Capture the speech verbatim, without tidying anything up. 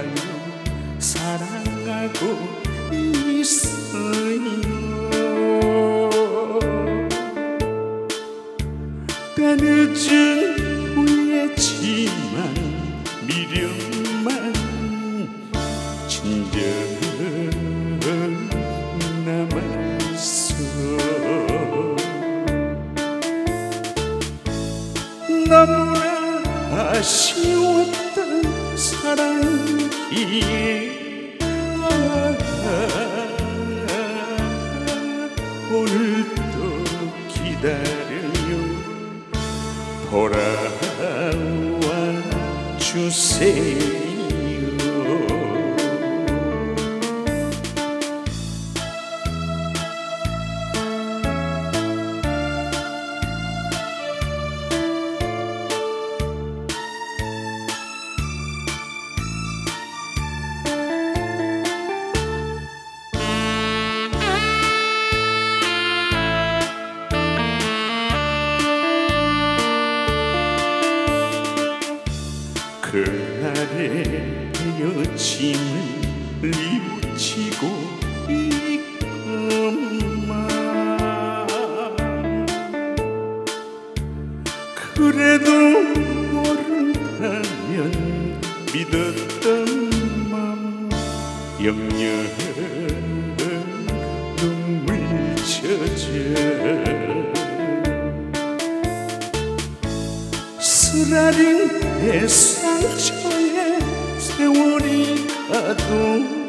몰라요. 사랑하고 있어요. 때늦은 후회지만 미련만 진정 남아있어. 너무나 아쉬웠던 사랑이기에 아, 오늘도 기다려요. 돌아와 주세요. 그날의 헤어짐을 뉘우치고 있건만 그래도 모른다면 믿었던 맘 영영 눈물 젖어 쓰라린 내 상처에 세월이 가도